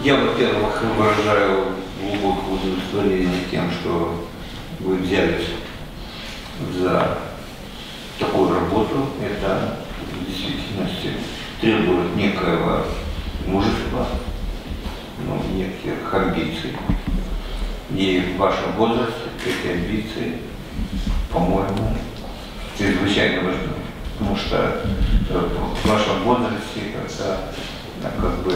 Я, во-первых, выражаю глубокое удовлетворение тем, что вы взялись за такую работу. Это в действительности требует некоего мужества, неких амбиций. И в вашем возрасте эти амбиции, по-моему, чрезвычайно важны. Потому что в вашем возрасте это как бы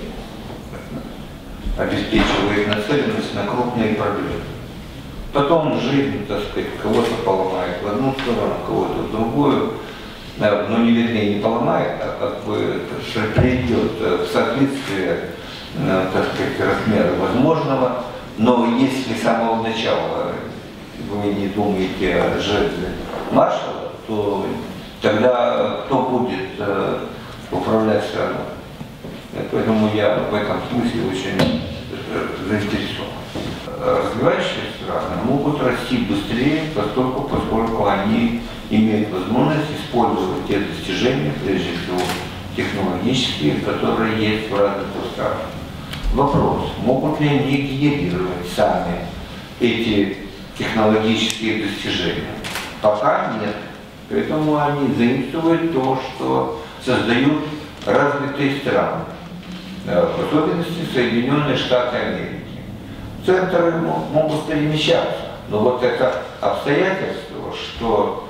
обеспечивает нацеленность на крупные проблемы. Потом жизнь, так сказать, кого-то поломает в одну сторону, кого-то в другую, но не вернее не поломает, а как бы приведет в соответствие, так сказать, размера возможного. Но если с самого начала вы не думаете о жертве маршала, то тогда кто будет управлять страной? Поэтому я в этом смысле очень заинтересован. Развивающиеся страны могут расти быстрее, поскольку они имеют возможность использовать те достижения, прежде всего технологические, которые есть в разных странах. Вопрос, могут ли они генерировать сами эти технологические достижения? Пока нет. Поэтому они заимствуют то, что создают развитые страны, в особенности Соединенные Штаты Америки. Центры могут перемещаться, но вот это обстоятельство, что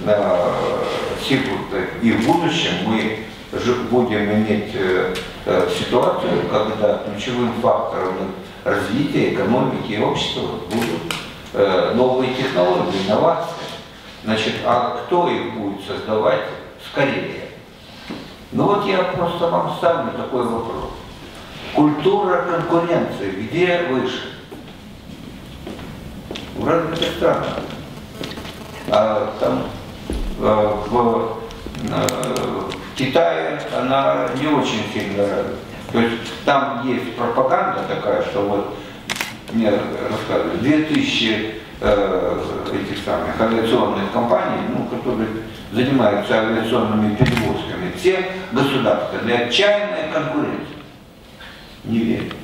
и в будущем мы будем иметь ситуацию, когда ключевым фактором развития экономики и общества будут новые технологии, инновации. Значит, а кто их будет создавать скорее? Ну вот я просто вам ставлю такой вопрос. Культура конкуренции где выше? В развитых странах. Там в Китае она не очень сильно развита. То есть там есть пропаганда такая, что вот мне рассказывают, 2000 этих самых авиационных компаний, которые занимаются авиационными перевозками, все государственные, отчаянная конкуренция. Не верю.